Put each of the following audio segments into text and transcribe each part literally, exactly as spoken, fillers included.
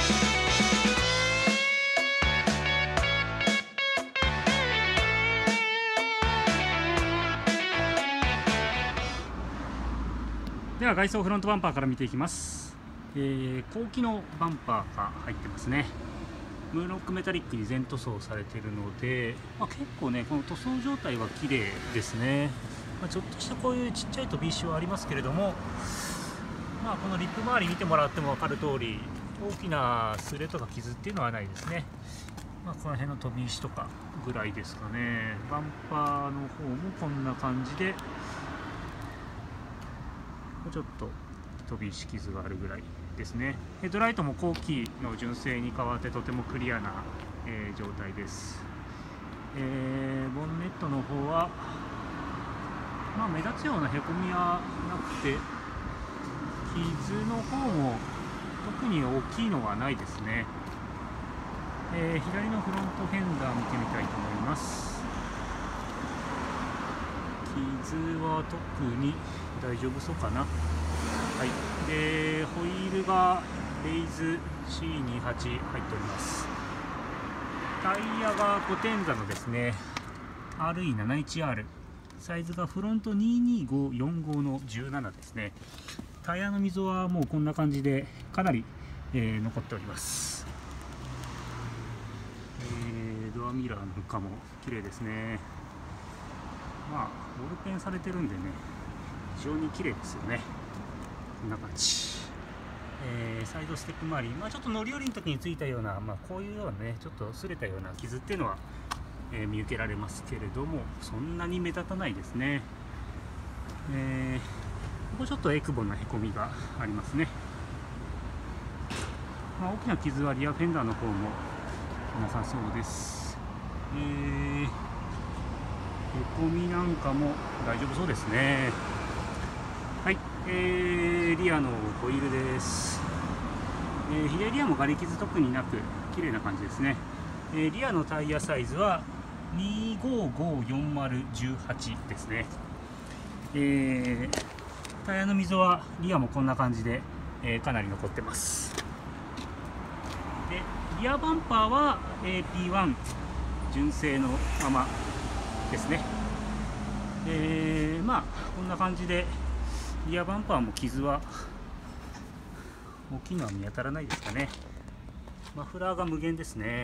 では外装フロントバンパーから見ていきます。えー、後期のバンパーが入ってますね。ムーンロックメタリックに全塗装されているので、まあ、結構ねこの塗装状態は綺麗ですね。まあ、ちょっとしたこういうちっちゃい飛び石はありますけれども、まあ、このリップ周り見てもらっても分かる通り大きな擦れとか傷っていうのはないですね。まあ、この辺の飛び石とかぐらいですかね。バンパーの方もこんな感じでちょっと飛び石傷があるぐらいですね。ヘッドライトも後期の純正に変わってとてもクリアな、えー、状態です。えー、ボンネットの方は、まあ、目立つようなへこみはなくて、傷の方も特に大きいのはないですね。えー、左のフロントフェンダー見てみたいと思います。傷は特に大丈夫そうかな。はい、でホイールがレイズ シーにじゅうはち 入っております。タイヤがごてん座のですね アールイーななじゅういちアール、 サイズがフロントにーにーごよんごのじゅうななですね。タイヤの溝はもうこんな感じでかなり、えー、残っております。えー、ドアミラーなんかも綺麗ですね。まあボールペンされてるんでね非常に綺麗ですよね。こんな感じ。えー、サイドステップ周り、まあ、ちょっと乗り降りの時についたような、まあ、こういうようなねちょっと擦れたような傷っていうのは、えー、見受けられますけれども、そんなに目立たないですね。えー、ここちょっとエクボなへこみがありますね。まあ、大きな傷はリアフェンダーの方もなさそうです。えー、へこみなんかも大丈夫そうですね。はい、えー、リアのホイールです。えー、左リアもガリ傷特になく綺麗な感じですね。えー、リアのタイヤサイズはにーごーごーよんまるいちはちですね。えー、タイヤの溝はリアもこんな感じで、えー、かなり残ってます。でリアバンパーは エーピーワン 純正のままですね。えー、まあこんな感じでリアバンパーも傷は大きいのは見当たらないですかね。マフラーが無限ですね。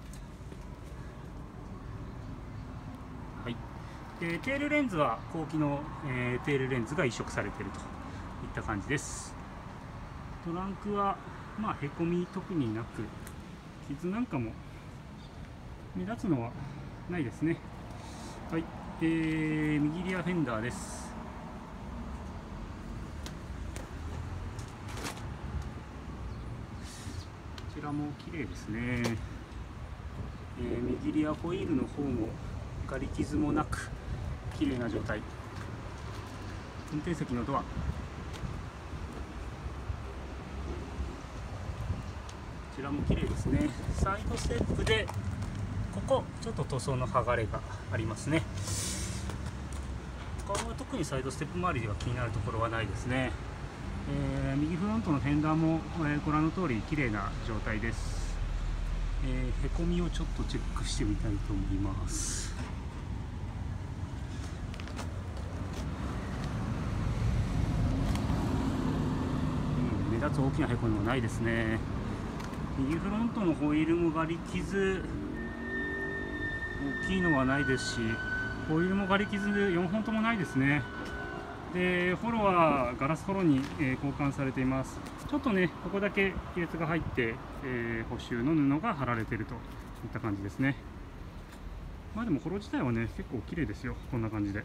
はい、でテールレンズは後期の、えー、テールレンズが移植されているといった感じです。トランクはまあへこみ特になく傷なんかも目立つのはないですね。はい、えー、右リアフェンダーです。こちらも綺麗ですね。えー、右リアホイールの方もガリ傷もなく綺麗な状態。運転席のドア、こちらも綺麗ですね。サイドステップでここちょっと塗装の剥がれがありますね。他は特にサイドステップ周りでは気になるところはないですね。えー、右フロントのフェンダーも、えー、ご覧の通り綺麗な状態です。えー、へこみをちょっとチェックしてみたいと思います。うん、目立つ大きなへこみもないですね。右フロントのホイールもガリ傷大きいのはないですし、ホイールもガリ傷よんほんともないですね。でフォローはガラスフォローに、えー、交換されています。ちょっとねここだけ亀裂が入って、えー、補修の布が貼られているといった感じですね。まあでもフォロー自体はね結構綺麗ですよ。こんな感じで。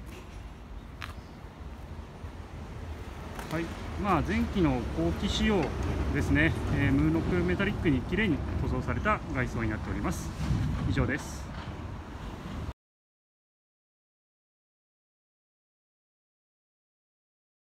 はい、まあ前期の後期仕様ですね。えー、ムーンロックメタリックに綺麗に塗装された外装になっております。以上です。